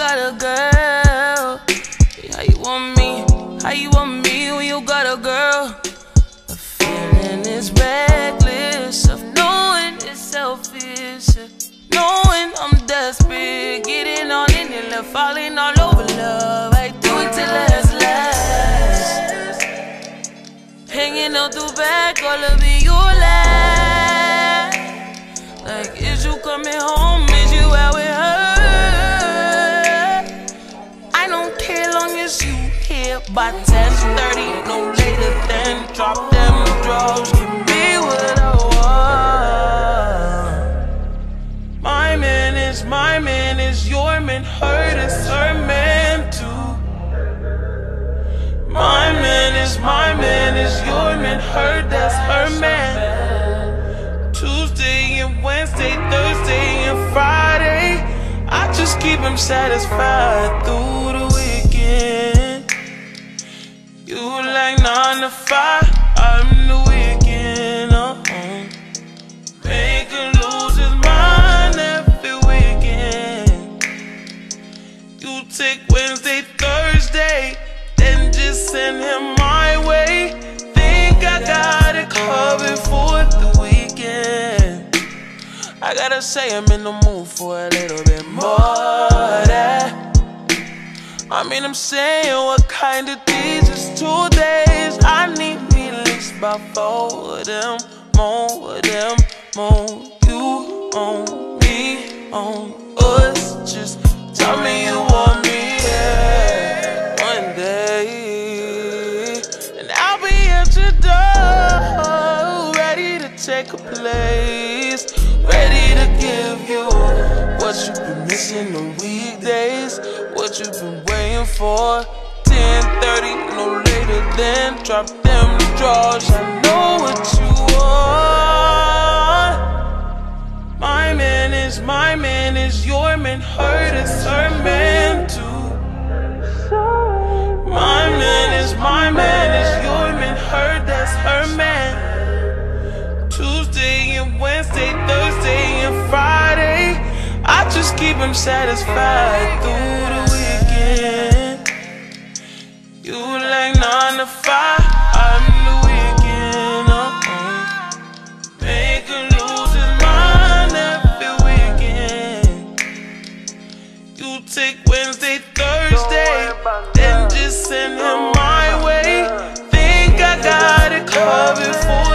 got a girl? How you want me? How you want me when you got a girl? The feeling is reckless of knowing it's selfish, knowing I'm desperate, getting all in it, left falling all over love. I do it till last. Hanging out the back, all of it you last. Like, is you coming home? Is you out with her? I don't care long as you here by 10:30, no later than drop them drugs. Give me what I want. My man is your man. Her is her man too. My man is your man. Her, that's her man. Tuesday and Wednesday, Thursday and Friday, I just keep him satisfied through the weekend. You like 9 to 5, I'm the weekend. Make him lose his mind every weekend. You take Wednesday, Thursday, then just send him my way. Think I got it covered for the weekend. I gotta say I'm in the mood for a little bit more of that. I mean, I'm saying, what kind of days is 2 days? I need me at least about 4 of them, more of them, more. You on me, on us. Just tell me you want me, yeah, one day, and I'll be at your door, ready to take a place, ready to give you what you've been missing on weekdays, what you've been waiting for. 10:30, no later than drop them drawers. I know what you want. My man is your man. Her is her man too. My man is your man. Her, that's her man. Tuesday and Wednesday, Thursday and Friday, I just keep him satisfied through the weekend. You like 9 to 5, I'm the weekend. Make him lose his mind every weekend. You take Wednesday, Thursday, then just send him my way. Think I got it covered for